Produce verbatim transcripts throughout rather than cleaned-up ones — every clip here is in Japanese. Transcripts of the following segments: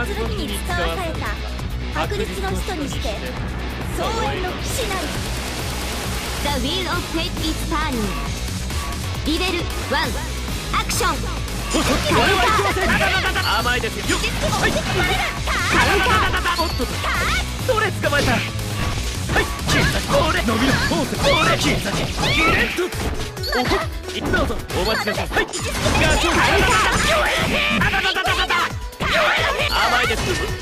剣に使わされた白日の使徒にして創縁の騎士なり。 The wheel of fate is turning。 リベルワンアクション。 甘いですよ。 はい、カウンター。 おっと、どれ捕まえた。はい、切った。これ伸びろ。これ切った。切れんと。おほ、いったぞ。お待ちなさい。はい、ガチョウ。甘いです。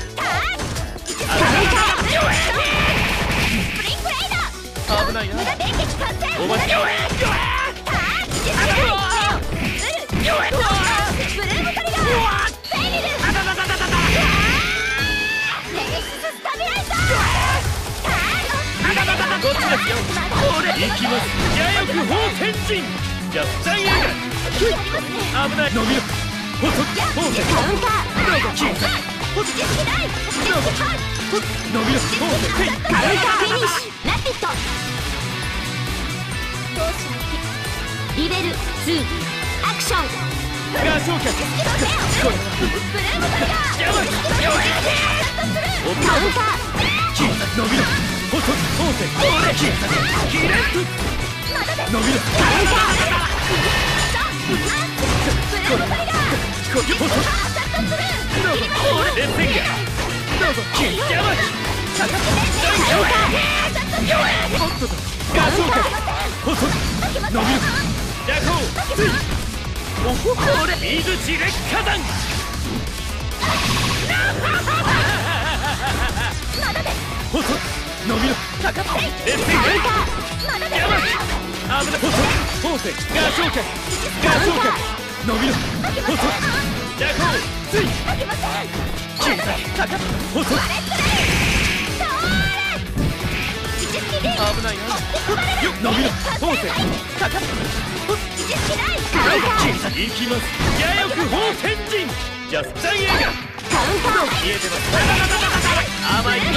危ないな。お待ち。ブルームトリガー。フェイリル。ネメシススタビライザー。こっちですよ。これ行きます。やよく砲天神。じゃあジャイアンが危ない。伸びろ。ほっと砲天。 カウンター。 どうぞ。キーさん。ほっと。どうぞ。伸びろ。砲天。 カウンターフィニッシュ。ラピット。リベルツーアクション。 ガショウキャッチ。 ブルームトリガー。 やばい。 カウンター。 キーさん伸びろ。ほっと砲天。これキーさん。キレンと。伸びろ。 カウンター。ブルームトリガー。 ほっと。どうぞ。これレッセンガ。どうぞ。キーやばい。 カウンター。 おっとと。ガショウキャッチ。ほっと。伸びろ。ジャコウ。つい。おほこれ水地烈火弾。ほっと。伸びろ。かかって。レッセンガ。やばい。危ない。ほっと。砲声。ガショウキャッチ。ガショウキャッチ。伸びろ。ほっと。ジャコウ。つい。小さい。かかって。ほっと。危ないな。よっ、伸びろ。砲声。かかって。行きます。やよく砲天神。ジャスジャイエーガー。 カウンター。 見えてます。甘い。危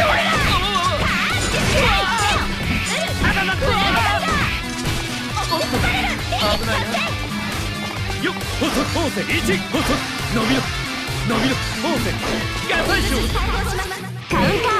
ないな。よっ、ほっと、砲声。いち、ほっと。伸びろ。伸びろ。砲声。ガサイショウ。 カウンター。